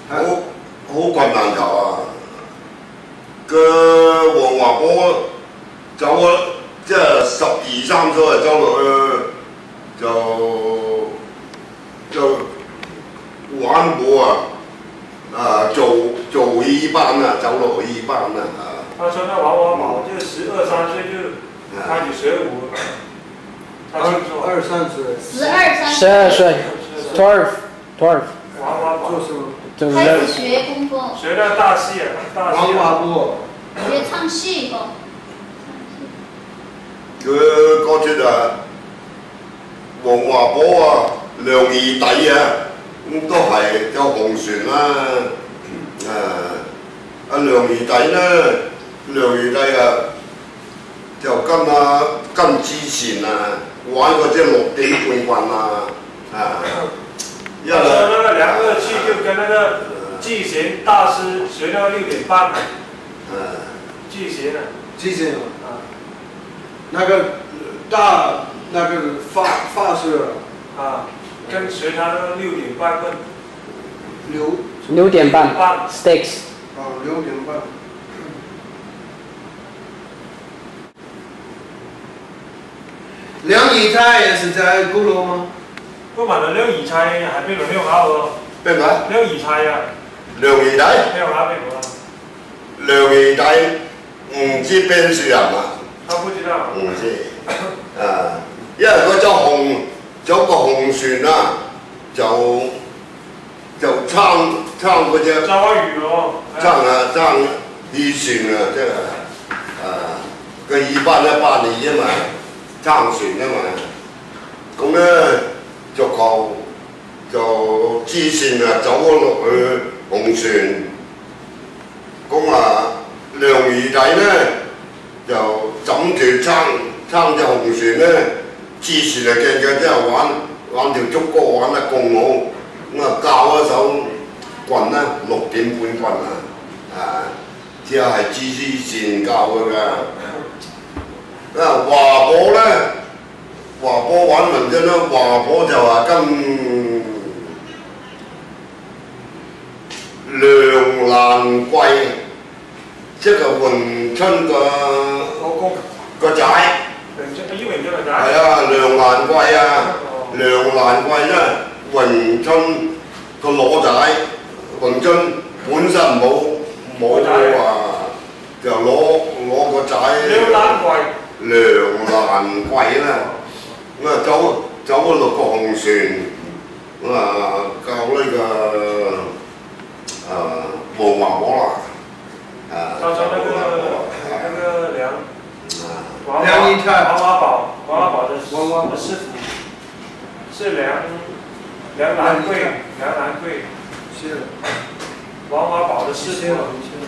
好困難就啊！個黃華波走咗，即係12、13歲走落去就玩舞啊！做一班啊，走落一班啊！ 他說那王華寶就12、13歲就開始學舞，他聽說 12歲，12。 王華寶開始學功夫， 學那大戲啊， 王華波學唱戲個。 佢嗰出啊，黃華寶啊，梁二弟啊，咁都係有紅船啦。梁二弟咧，梁二弟啊，就跟之前啊玩嗰隻6點半棍啊， 他說那個梁二去就跟那個季賢大師學那個6點半，季賢啊， 季賢啊，那個那個發式啊，跟學他那個6點半棍 6點半 sticks 啊6點半。梁以泰也是在鼓樓嗎？ 不嘛，梁以泰喺邊度鄉下喎？ 邊個？ 梁以泰啊。 梁二弟。 鄉下邊度啊？ 梁二弟唔知邊處人啊？ 他不知道。 唔知。因為嗰隻個紅船啊，就撐嗰隻。 揸開魚喎。 撐漁船啊，即係個2班1班2啫嘛，撐船啊嘛。咁咧就支線啊走咗落去紅船，咁梁二弟咧就枕住撐隻紅船咧，支線啊驚佢真係玩條竹篙玩得咁好，咁教一手棍啦，6點半棍啊，之後係支線教佢㗎。華寶咧。華寶玩文啫啦，華寶就話跟梁蘭貴，即係詠春個仔。 Yim Wing Chun個仔。 係啊，梁蘭貴啊，梁蘭貴咧，詠春個裸仔，詠春本身冇話就攞個仔。 梁蘭貴。 梁蘭貴啦。咁走咗落個紅船，教呢個黃華寶啦， 他說那個梁以泰， 王華寶的師傅是梁蘭貴，是王華寶的師傅。